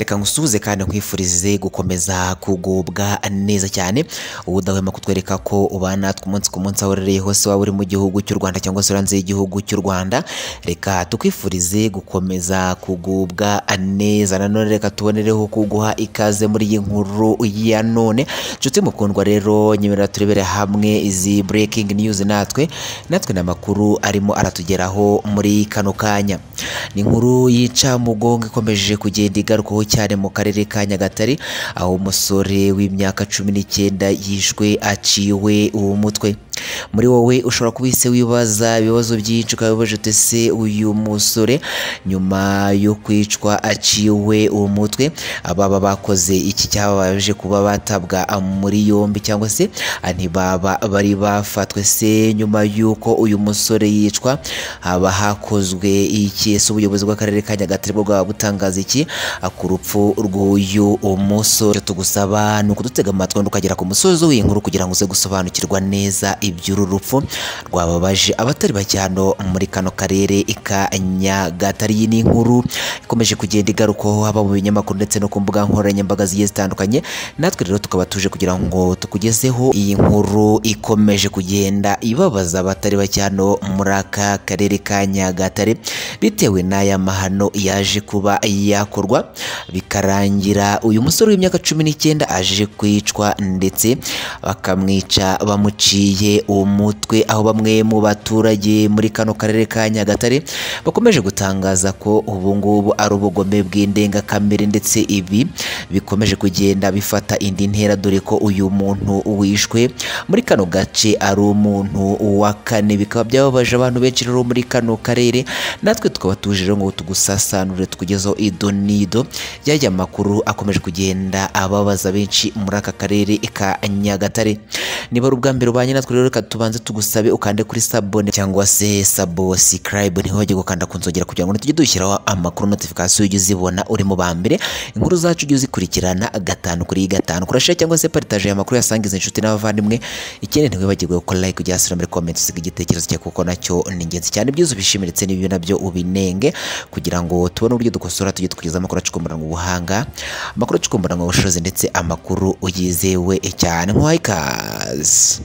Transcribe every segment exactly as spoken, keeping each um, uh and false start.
reka ngusuhuze kandi nkwifurize gukomeza kugubwa neza cyane ubudahwema kutwereka ko ubana tw'umunsi ku munsi aho rereye hose waba uri mu gihugu cy'u Rwanda cyangwa se hanze y'igihugu cy'u Rwanda. Reka tukwifurize gukomeza kugubwa neza. Nanone reka tubonereho kuguha ikaze muri iyi nkuru ya none. Nshuti mukundwa rero nyemerera turebere hamwe izi breaking news natwe natwe n'amakuru arimo aratugeraho muri kano kanya. Ni inkuru yica mugongo ikomeje kugenda igarukaho cyane mu karere ka Nyagatare, aho umusore w'imyaka cumi n'icyenda yishwe aciwe uwo mutwe. Muri wowe ushobora kubise wibaza ibibazo byinshi ukabibaje ute se uyu musore nyuma yo kwicwa aciwe uwo mutwe ababa bakoze iki cyababaje kuba batabwa muri yombi cyangwa se ntibaba bari bafatwe se nyuma yuko uyu musore yicwa haba hakozwe iki? Se ubuyobozi bw'akarere ka Nyagatare bwo butangaza iki ku rupfu rw'uyu musore? Tugusaba ni ukudutega amatwi ukagera ku musozo w'inkuru kugira ngo uze gusobanukirwa neza iby'uru rupfu rwababaje abatari bacyano muri kano karere ka Nyagatare. Iyi ni inkuru ikomeje kugenda igarukaho haba mu binyamakuru ndetse no ku mbuga nkoranyambaga zigiye zitandukanye. Natwe rero tukaba tuje kugira ngo tukugezeho iyi nkuru ikomeje kugenda ibabaza abatari bacyano muri aka karere ka Nyagatare, bitewe n'aya mahano yaje kuba yakorwa bikarangira uyu musore w'imyaka cumi n'icyenda aje kwicwa ndetse bakamwica bamuciye umutwe, aho bamwe mu baturage muri kano karere ka Nyagatare bakomeje gutangaza ko ubu ngubu ari ubugome bw'indengakamere ndetse ibi bikomeje kugenda bifata indi ntera, dore ko uyu muntu wishwe muri kano gace ari umuntu wa kane. Bikaba byababaje abantu benshi rero muri kano karere, natwe tukaba tuje rero ngo tugusasanure tukugezaho idonido y'aya makuru akomeje kugenda ababaza benshi muri aka karere ka Nyagatare. Niba ari ubwa mbere ubanye natwe rero reka tubanze tugusabe ukande kuri sabone cyangwa se subscribe, niho wajya gukanda kunzogera kugira ngo tujye dushyiraho amakuru notification ujye uzibona uri mu bambere, inkuru zacu ujye uzikurikirana gatanu kuri gatanu. Kurashare cyangwa se partage aya makuru yasangiza inshuti n'abavandimwe. Ikindi ntiwibagirwe gukora like ujya hasi muri comment usiga igitekerezo cyawe kuko nacyo ni ingenzi cyane. Byuzu bishimire ndetse n'ibyo nabyo ubinenge kugira ngo tubone uburyo dukosora tujye tukugeza amakuru acukumbura mu buhanga, amakuru acukumbura mu bushobozi ndetse amakuru uyizewe cyane. Nk'uhaye ikaze.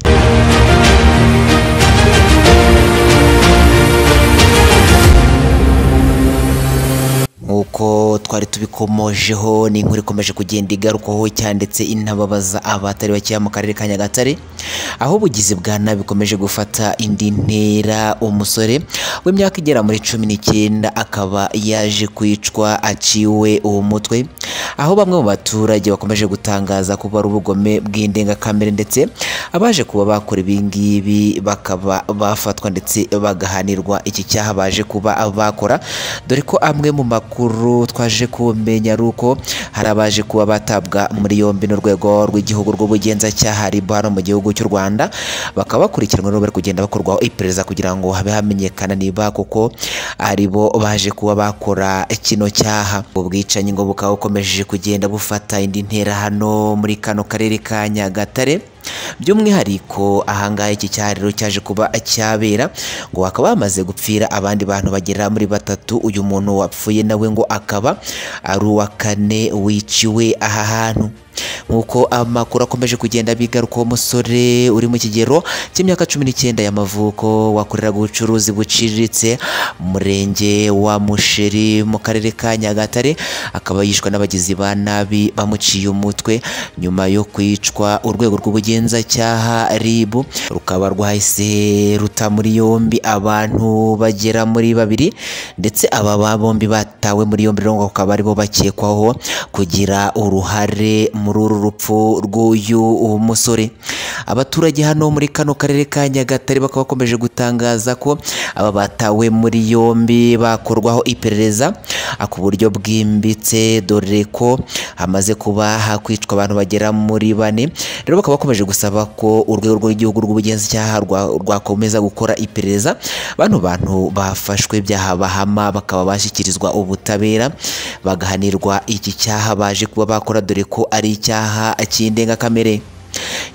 Uko twari tubikomojeho ni inkuru ikomeje kugenda igarukaho cyane ndetse inababaza abatari bakeya mu karere ka Nyagatare, aho ubugizi bwa nabi bikomeje gufata indi ntera. Umusore w'imyaka igera muri cumi n'icyenda akaba yaje kwicwa aciwe uwo mutwe, aho bamwe mu baturage bakomeje gutangaza ko ari ubugome bw'indengakamere ndetse abaje kuba bakora ibingibi bakaba bafatwa ndetse bagahanirwa iki cyaha baje kuba bakora, dore ko amwe mu makuru twaje kumenya ari uko hari abaje kuba batabwa muri yombi n'urwego rw'igihugu rw'ubugenzacyaha R I B hano mu gihugu cy'u Rwanda, bakaba bakurikiranwa n'ubu bari kugenda bakorwaho iperereza kugira ngo habe hamenyekana niba koko ari bo baje kuba bakora kino cyaha. Ubwicanyi ngo bukaba bukomeje kugenda bufata indi ntera hano muri kano karere ka Nyagatare, by'umwihariko ahangaha iki cyariro cyaje kuba cyabera ngo bakaba bamaze gupfira abandi bantu bagera muri batatu. Uyu muntu wapfuye nawe ngo akaba ari uwa kane wiciwe aha hantu. Nkuko amakuru akomeje kugenda bigaruka, umusore uri mu kigero cy'imyaka cumi n'icyenda y'amavuko wakoreraga ubucuruzi buciriritse mu murenge wa Musheri mu karere ka Nyagatare, akaba yishwe n'abagizi ba nabi bamuciye umutwe. Nyuma yo kwicwa urwego rw'ubugenzacyaha R I B rukaba rwahise ruta muri yombi abantu bagera muri babiri, ndetse aba bombi batawe muri yombi rero bakaba aribo bakekwaho kugira uruhare muri uru rupfu rw'uyu musore. Abaturage hano muri kano karere ka Nyagatare bakaba bakomeje gutangaza ko aba batawe muri yombi bakorwaho iperereza ku buryo bwimbitse, dore ko hamaze kuba hakwicwa abantu bagera muri bane. Rero bakaba bakomeje gusaba ko urwego rw'igihugu rw'ubugenzacyaha rwakomeza gukora iperereza, bano bantu bafashwe byaha bahama bakaba bashyikirizwa ubutabera bagahanirwa iki cyaha baje kuba bakora, dore ko ari icyaha cy'indengakamere.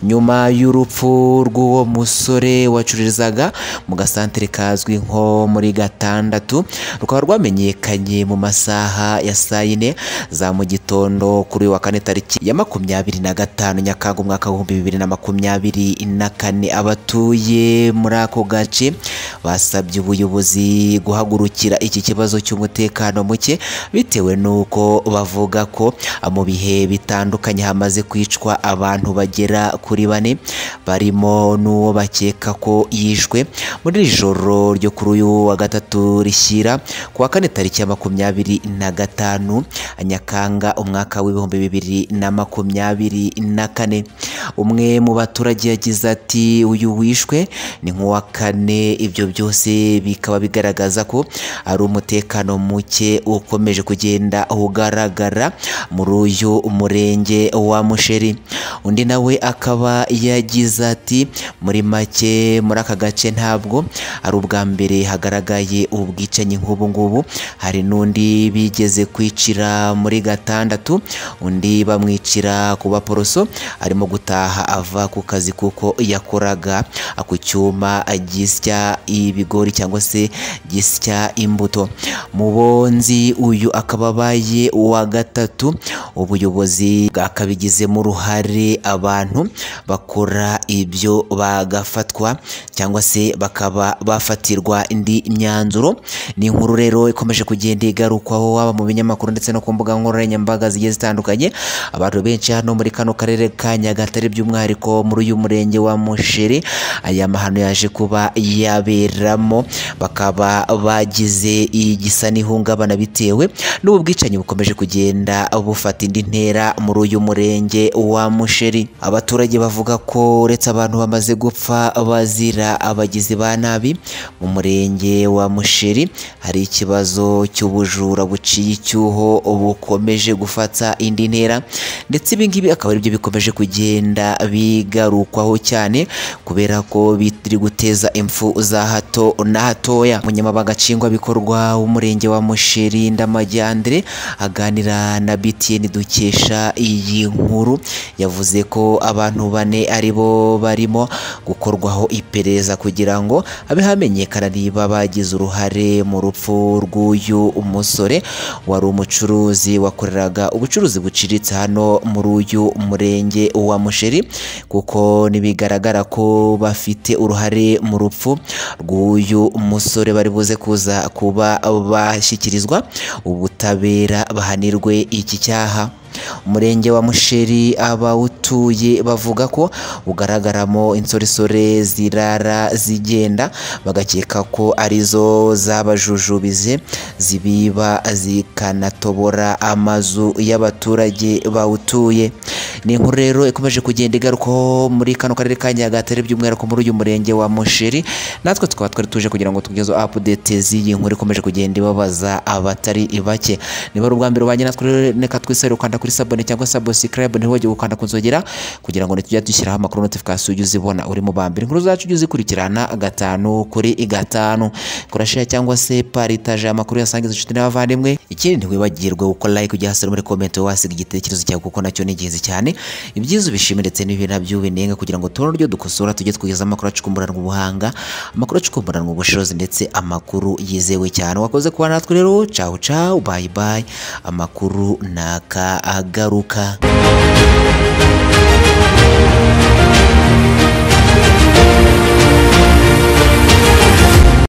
nyuma y'urupfu rw'uwo musore wacururizaga mu gasantere kazwi nko muri Gatandatu, rukaba rwamenyekanye mu masaha ya saa yine za mu gitondo kuri wa kane tariki ya makumyabiri na gatanu Nyakanga umwaka w'ibihumbi bibiri na makumyabiri na kane. Abatuye muri ako gace basabye ubuyobozi guhagurukira iki kibazo cy'umutekano muke bitewe nuko bavuga ko mu bihe bitandukanye hamaze kwicwa abantu bagera kuri bane, barimo n'uwo bakeka ko yishwe muri ijoro ryo kuri uyu wa gatatu rishyira ku wa kane tariki ya makumyabiri na gatanu Nyakanga umwaka w'ibihumbi bibiri na makumyabiri na kane. Umwe mu baturage yagize ati uyu wishwe ni nk'uwa kane, ibyo byose bikaba bigaragaza ko ari umutekano muke ukomeje kugenda ugaragara muri uyu murenge wa Musheri. Undi nawe akaba yagize ati muri make muri aka gace ntabwo ari ubwa mbere hagaragaye ubwicanyi nk'ubu ngubu, hari n'undi bigeze kwicira muri Gatandatu, undi bamwicira ku Baporoso arimo gutaha ava ku kazi kuko yakoraga ku cyuma gisya ibigori cyangwa se gisya imbuto. Mubonzi uyu akaba abaye uwa gatatu. Ubuyobozi bwakabigizemo uruhare, abantu bakora ibyo bagafatwa cyangwa se bakaba bafatirwa indi myanzuro. Ni inkuru rero ikomeje kugenda igarukwaho waba mu binyamakuru ndetse no ku mbuga nkoranyambaga zigiye zitandukanye. Abantu benshi hano muri kano karere ka Nyagatare by'umwihariko muri uyu murenge wa Musheri aya mahano yaje kuba yaberamo, bakaba bagize igisa n'ihungabana bitewe n'ubu bwicanyi bukomeje kugenda bufata indi ntera muri uyu murenge wa Musheri. Abaturage bavuga ko uretse abantu bamaze gupfa bazira abagizi ba nabi mu murenge wa Musheri, hari ikibazo cy'ubujura buciye icyuho bukomeje gufata indi ntera, ndetse ibi ngibi akaba aribyo bikomeje kugenda bigarukwaho cyane kubera ko biri guteza impfu za hato na hatoya. Umunyamabanga nshingwabikorwa w'umurenge wa Musheri Ndamajyandre aganira na B T N dukesha iyi nkuru yavuze ko abantu bane aribo barimo gukorwaho iperereza kugira ngo habe hamenyekana niba bagize uruhare mu rupfu rw'uyu umusore wari umucuruzi wakoreraga ubucuruzi buciriritse hano muri uyu murenge wa Musheri, kuko nibigaragara ko bafite uruhare mu rupfu rw'uyu musore bari buze kuza kuba bashyikirizwa ubutabera bahanirwe iki cyaha. Umurenge wa Musheri abawutuye bavuga ko ugaragaramo insoresore zirara zigenda, bagakeka ko arizo zabajujubize zibiba zikanatobora amazu y'abaturage bawutuye. Ni inkuru rero ikomeje kugenda igarukaho muri kano karere ka Nyagatare by'umwihariko muri uyu murenge wa Musheri. Natwe tukaba twari tuje kugira ngo tugezeho update z'iyi nkuru ikomeje kugenda ibabaza abatari bake. Niba ari ubwa mbere ubanye natwe reka twisere ukanda kuri sabone cyangwa subscribe, ntiwajye gukanda kunzogera kugira ngo nitujya dushyiraho amakuru notification ujye uzibona uri mu bambere. Inkuru zacu ujye uzikurikirana gatanu kuri gatanu. Kora share cyangwa se partage amakuru yasangiza inshuti n'abavandimwe. Ikindi ntiwibagirwe gukora like ujya hasi muri comment wasiga igitekerezo cyawe kuko nacyo ni ingenzi cyane. Ibyiza ubishime ndetse n'ibintu nabyo binenga kugira ngo tubone uburyo dukosora tujye twigeza amakuru acukumburanwa ubuhanga, amakuru acukumburanwa ubushobozi ndetse amakuru yizewe cyane. Wakoze kuba natwe rero, ciao ciao, bye bye. Amakuru naka agaruka.